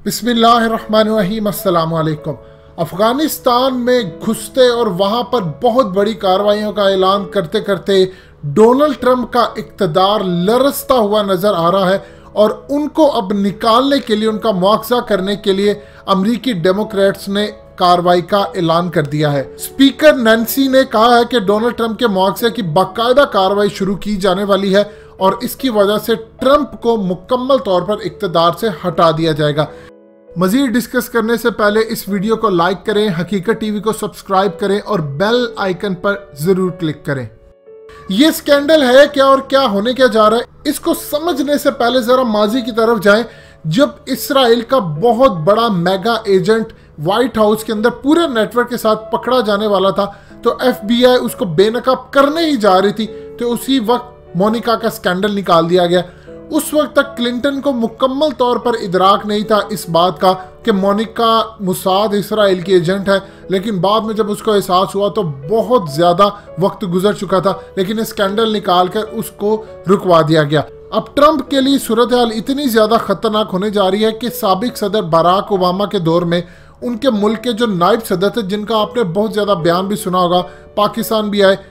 बिस्मिल्लाहिर्रहमानिर्रहीम, अस्सलाम वालेकुम। अफ़गानिस्तान में घुसते और वहाँ पर बहुत बड़ी कार्रवाइयों का ऐलान करते करते डोनाल्ड ट्रंप का इक़्तिदार लरसता हुआ नज़र आ रहा है और उनको अब निकालने के लिए, उनका मुआवजा करने के लिए अमरीकी डेमोक्रेट्स ने कार्रवाई का ऐलान कर दिया है। स्पीकर नैन्सी ने कहा है कि डोनाल्ड ट्रंप के मुआवजे की बाकायदा कार्रवाई शुरू की जाने वाली है और इसकी वजह से ट्रंप को मुकम्मल तौर पर इक़्तिदार से हटा दिया जाएगा। मजीद डिस्कस करने से पहले इस वीडियो को लाइक करें, हकीकत टीवी को सब्सक्राइब करें और बेल आइकन पर जरूर क्लिक करें। ये स्कैंडल है क्या और क्या होने क्या जा रहा है, इसको समझने से पहले जरा माजी की तरफ जाएं, जब इसराइल का बहुत बड़ा मेगा एजेंट व्हाइट हाउस के अंदर पूरे नेटवर्क के साथ पकड़ा जाने वाला था, तो FBI उसको बेनकाब करने ही जा रही थी, तो उसी वक्त मोनिका का स्कैंडल निकाल दिया गया। उस वक्त तक क्लिंटन को मुकम्मल तौर पर इदराक नहीं था इस बात का कि मोनिका मुसाद इसराइल की एजेंट है, लेकिन बाद में जब उसको एहसास हुआ तो बहुत ज़्यादा वक्त गुजर चुका था, लेकिन स्कैंडल निकाल कर उसको रुकवा दिया गया। अब ट्रंप के लिए सूरत हाल इतनी ज़्यादा खतरनाक होने जा रही है कि साबिक सदर बराक ओबामा के दौर में उनके मुल्क के जो नायब सदर थे, जिनका आपने बहुत ज़्यादा बयान भी सुना होगा, पाकिस्तान भी आए,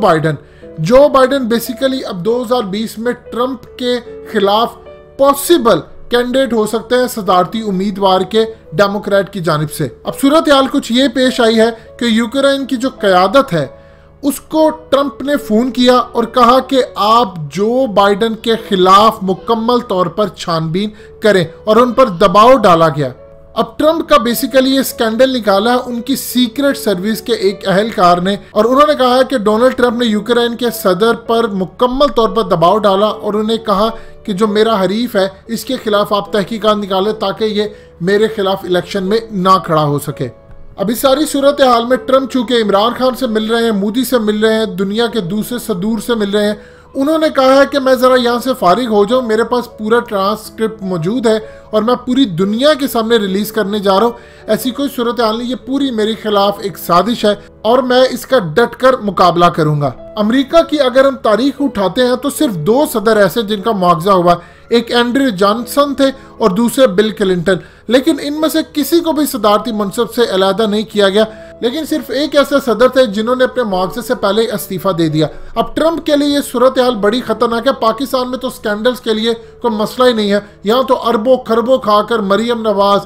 जो बाइडन बेसिकली अब 2020 में ट्रंप के खिलाफ पॉसिबल कैंडिडेट हो सकते हैं सदारती उम्मीदवार के डेमोक्रेट की जानिब से। अब सूरत हाल कुछ ये पेश आई है कि यूक्रेन की जो क़यादत है उसको ट्रंप ने फ़ोन किया और कहा कि आप जो बाइडन के खिलाफ मुकम्मल तौर पर छानबीन करें, और उन पर दबाव डाला गया। अब ट्रंप का बेसिकली ये स्कैंडल निकाला है उनकी सीक्रेट सर्विस के एक अहलकार ने, और उन्होंने कहा है कि डोनाल्ड ट्रंप ने यूक्रेन के सदर पर मुकम्मल तौर पर दबाव डाला और उन्हें कहा कि जो मेरा हरीफ है इसके खिलाफ आप तहकीकात निकालें ताकि ये मेरे खिलाफ इलेक्शन में ना खड़ा हो सके। अभी सारी सूरत हाल में ट्रंप चूंकि इमरान खान से मिल रहे हैं, मोदी से मिल रहे हैं, दुनिया के दूसरे सदूर से मिल रहे हैं, उन्होंने कहा है कि मैं ज़रा यहाँ से फारिग हो जाऊँ, मेरे पास पूरा ट्रांसक्रिप्ट मौजूद है और मैं पूरी दुनिया के सामने रिलीज़ करने जा रहा हूँ। ऐसी कोई सूरत हाल नहीं, ये पूरी मेरे खिलाफ एक साजिश है और मैं इसका डट कर मुकाबला करूँगा। अमेरिका की अगर हम तारीख उठाते हैं तो सिर्फ 2 सदर ऐसे जिनका मुआवजा हुआ, एक एंड्रयू जॉनसन थे और दूसरे बिल क्लिंटन, लेकिन इनमें से किसी को भी सदारती मनसब से अलहदा नहीं किया गया, लेकिन सिर्फ एक ऐसे सदर थे जिन्होंने अपने मुआवजे से पहले इस्तीफा दे दिया। अब ट्रंप के लिए ये सूरत हाल बड़ी खतरनाक है। पाकिस्तान में तो स्कैंडल्स के लिए कोई मसला ही नहीं है, यहाँ तो अरबों खरबों खाकर मरियम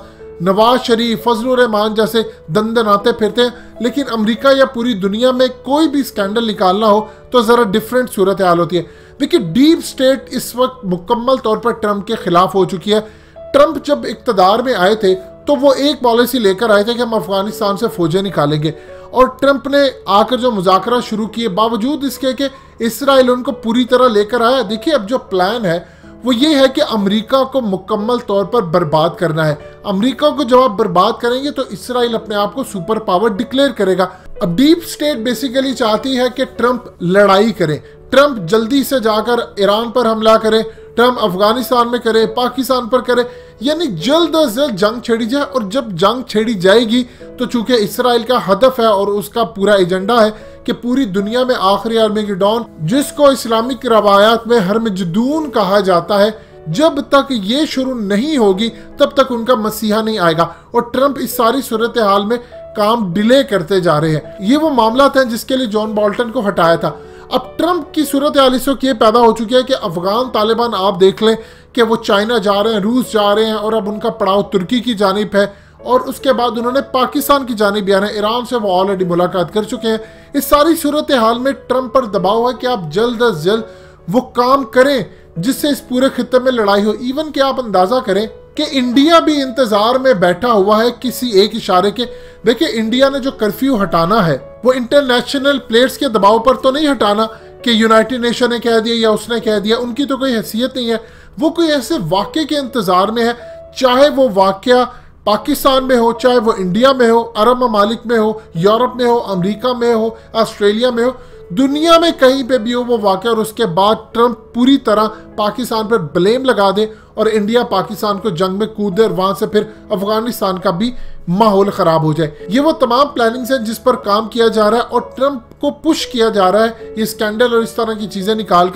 नवाज शरीफ, फजलुर रहमान जैसे दंदनाते फिरते हैं, लेकिन अमेरिका या पूरी दुनिया में कोई भी स्कैंडल निकालना हो तो ज़रा डिफरेंट सूरत हाल होती है। देखिए, डीप स्टेट इस वक्त मुकम्मल तौर पर ट्रंप के खिलाफ हो चुकी है। ट्रंप जब इक़्तिदार में आए थे तो वो एक पॉलिसी लेकर आए थे कि हम अफगानिस्तान से फौजें निकालेंगे, और ट्रंप ने आकर जो मुज़ाकरा शुरू किए, बावजूद इसके कि इसराइल उनको पूरी तरह लेकर आया। देखिए, अब जो प्लान है वो ये है कि अमेरिका को मुकम्मल तौर पर बर्बाद करना है। अमेरिका को जब आप बर्बाद करेंगे तो इसराइल अपने आप को सुपर पावर डिक्लेयर करेगा। अब डीप स्टेट बेसिकली चाहती है कि ट्रंप लड़ाई करे, ट्रंप जल्दी से जाकर ईरान पर हमला करे, ट्रंप अफगानिस्तान में करे, पाकिस्तान पर करे, यानी जल्द अज जल्द जंग छेड़ी जाए। और जब जंग छेड़ी जाएगी तो चूंकि इसराइल का हदफ है और उसका पूरा एजेंडा है कि पूरी दुनिया में आखिरी आर्मेगेडोन, जिसको इस्लामिक रवायात में हरमजदून कहा जाता है, जब तक ये शुरू नहीं होगी तब तक उनका मसीहा नहीं आएगा। और ट्रंप इस सारी सूरत हाल में काम डिले करते जा रहे हैं। ये वो मामला था जिसके लिए जॉन बोल्टन को हटाया था। अब ट्रंप की सूरत हाल इस वक्त ये पैदा हो चुकी है कि अफगान तालिबान आप देख लें कि वो चाइना जा रहे हैं, रूस जा रहे हैं, और अब उनका पड़ाव तुर्की की जानिब है, और उसके बाद उन्होंने पाकिस्तान की जानिब आना है। ईरान से वो ऑलरेडी मुलाकात कर चुके हैं। इस सारी सूरत हाल में ट्रंप पर दबाव है कि आप जल्द अज जल्द वो काम करें जिससे इस पूरे खित्ते में लड़ाई हो। इवन कि आप अंदाजा करें कि इंडिया भी इंतजार में बैठा हुआ है किसी एक इशारे के। देखिए, इंडिया ने जो कर्फ्यू हटाना है वो इंटरनेशनल प्लेयर्स के दबाव पर तो नहीं हटाना कि यूनाइटेड नेशन ने कह दिया या उसने कह दिया, उनकी तो कोई हैसियत नहीं है। वो कोई ऐसे वाक़े के इंतजार में है, चाहे वो वाक़या पाकिस्तान में हो, चाहे वो इंडिया में हो, अरब ममालिक में हो, यूरोप में हो, अमेरिका में हो, ऑस्ट्रेलिया में हो, दुनिया में कहीं पे भी हो वो वाक़या, और उसके बाद ट्रंप पूरी तरह पाकिस्तान पर ब्लेम लगा दे और इंडिया पाकिस्तान को जंग में कूद दे और वहां से फिर अफगानिस्तान का भी माहौल खराब हो जाए। ये वो तमाम प्लानिंग्स हैं जिस पर काम किया जा रहा है और ट्रंप को पुश किया जा रहा है ये स्कैंडल और इस तरह की चीजें निकालकर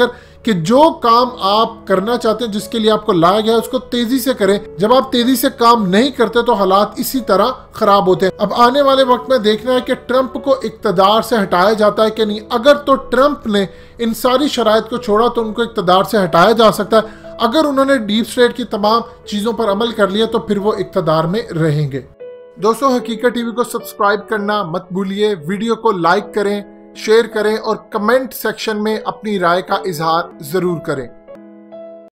कि जो काम आप करना चाहते हैं, जिसके लिए आपको लाया गया है, उसको तेजी से करें। जब आप तेजी से काम नहीं करते तो हालात इसी तरह खराब होते हैं। अब आने वाले वक्त में देखना है कि ट्रंप को इक्तदार से हटाया जाता है कि नहीं। अगर तो ट्रंप ने इन सारी शराइत को छोड़ा तो उनको इक्तदार से हटाया जा सकता है। अगर उन्होंने डीप स्टेट की तमाम चीजों पर अमल कर लिया तो फिर वो इक्तदार में रहेंगे। दोस्तों, हकीकत टीवी को सब्सक्राइब करना मत भूलिए, वीडियो को लाइक करें, शेयर करें और कमेंट सेक्शन में अपनी राय का इजहार जरूर करें।